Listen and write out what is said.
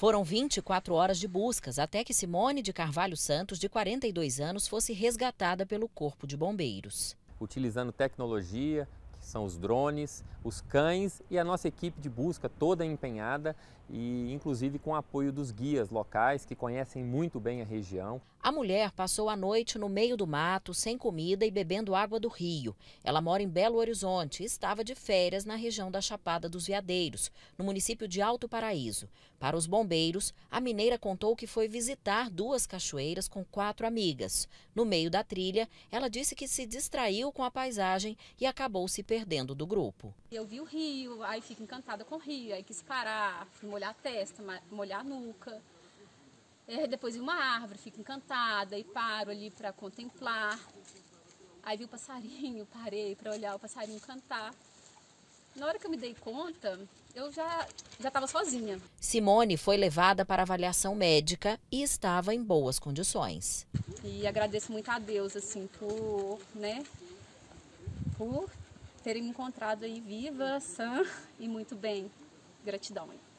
Foram 24 horas de buscas até que Simone de Carvalho Santos, de 42 anos, fosse resgatada pelo Corpo de Bombeiros. Utilizando tecnologia, que são os drones, os cães e a nossa equipe de busca toda empenhada e inclusive com o apoio dos guias locais que conhecem muito bem a região. A mulher passou a noite no meio do mato, sem comida e bebendo água do rio. Ela mora em Belo Horizonte e estava de férias na região da Chapada dos Veadeiros, no município de Alto Paraíso. Para os bombeiros, a mineira contou que foi visitar 2 cachoeiras com 4 amigas. No meio da trilha, ela disse que se distraiu com a paisagem e acabou se perdendo do grupo. Eu vi o rio, aí fico encantada com o rio, aí quis parar, fui molhar a testa, molhar a nuca. Depois vi uma árvore, fico encantada e paro ali para contemplar. Aí vi o passarinho, parei para olhar o passarinho cantar. Na hora que eu me dei conta, eu já estava sozinha. Simone foi levada para avaliação médica e estava em boas condições. E agradeço muito a Deus assim por terem me encontrado aí viva, sã e muito bem. Gratidão.